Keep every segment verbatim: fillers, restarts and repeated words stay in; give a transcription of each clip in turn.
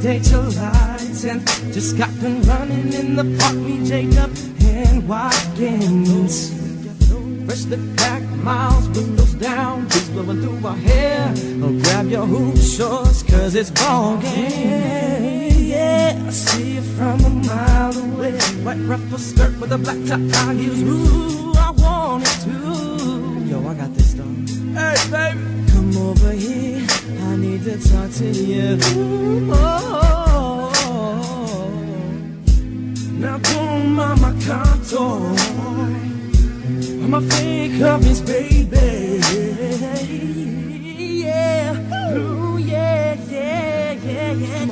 date your lights and just got done running in the park. Me, Jon Dubb and Watkins. Freshly packed, miles, windows down, breeze blowing through our hair. Oh, grab your hoop shorts, cause it's ball game. Yeah, I see you from a mile away. White ruffle skirt with a black top, high heels. Ooh, I want it too. Yo, I got this though. Hey, baby, come over here. I need to talk to you. Ooh, oh, oh, oh. Now boom, mama, contour. I'm a fake obvious, baby. Yeah, ooh, yeah, yeah, yeah, yeah,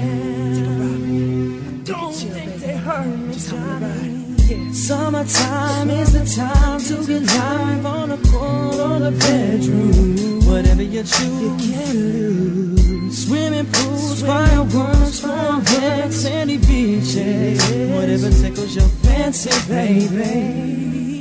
yeah. Don't think they hurt me, Johnny. Summertime is the time to get live on the court or the bedroom. Whatever you choose, you can lose. Swimming pools, fireworks, cornbread, sandy beaches. Whatever tickles your fancy, baby.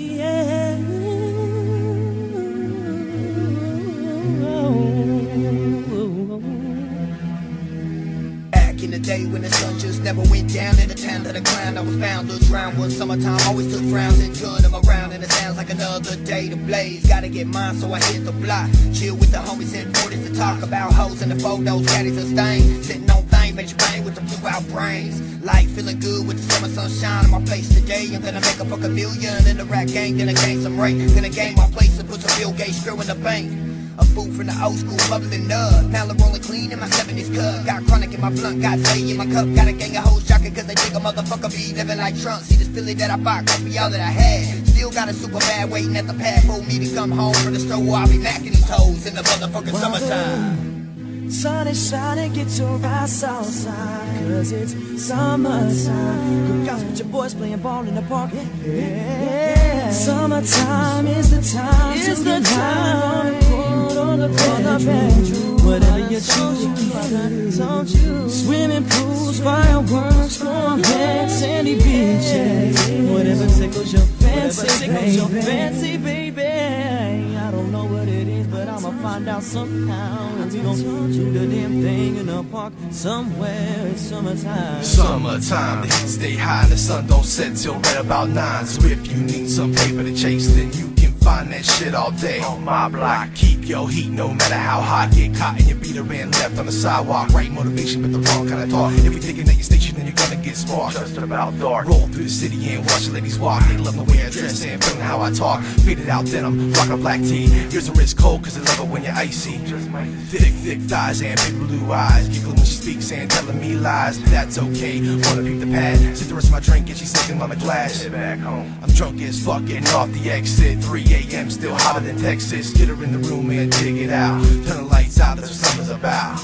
Back in the day when the sun just never went down in the town of the clown, I was bound to drown. Was summertime, always took frowns and turned them around, and it sounds like another day to blaze. Gotta get mine, so I hit the block. Chill with the homies and forties to talk about hoes and the photos, caddies and stains. Sitting on things, make you bang with the blue out brains. Life feeling good with the summer sunshine in my place today. I'm gonna make a fucking million in the rap game, gonna gain some rate. Gonna gain my place and put some Bill Gates screw in the bank. A fool from the old school, bubbling up. Now I'm rolling clean in my seventies cup. Got chronic in my blunt, got Zay in my cup. Got a gang of hoes jocking cause they think a motherfucker be living like Trump. See this Philly that I bought, cost me all that I had. Still got a super bad waiting at the pad for me to come home from the store. I'll be macking these hoes in the motherfucking well, summertime. Sun is shining, get your ass outside, cause it's summertime. Good guys with your boys playing ball in the park. Yeah, yeah. Summertime is the time is to the time. On the bedroom, whatever you choose, don't you? Swimming pools, fireworks, cornbread, sandy beaches. Whatever tickles your fancy, tickles your fancy, baby. I don't know what it is, but I'ma find out somehow. And we gon' do the damn thing in the park somewhere. It's summertime. Summertime, the heat stay high and the sun don't set till right about nine. So if you need some paper to chase, then you can find that shit all day on my block. Keep your heat no matter how hot. Get caught in your beater and left on the sidewalk. Right motivation but the wrong kind of talk. If you're thinking that your station then you're gonna get sparked. Just about dark. Roll through the city and watch the ladies walk. They love the way I dress and feeling how I talk. Faded out denim, rock a black tee. Here's a wrist cold cause they love it when you're icy. Thick, thick thighs and big blue eyes. Giggling when she speaks and telling me lies. That's okay, wanna peep the pad. Sip the rest of my drink and she's sipping on the glass. Back home. I'm drunk as fuck getting off the exit. three A M still hotter than Texas. Get her in the room and dig it out. Turn the lights out, that's what summer's about.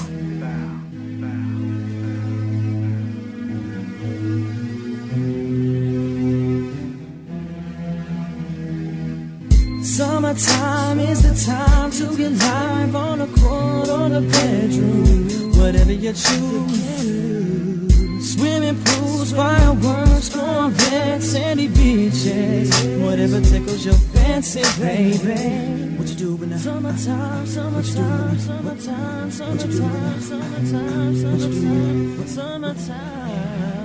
Summertime is the time to get live on the court or the bedroom. Whatever you choose. Swimming pools, fireworks, cornbread, sandy beaches. Whatever tickles your fancy, baby. What you doing now? Summertime, summertime, summertime, summertime, summertime, summertime, summertime, summertime.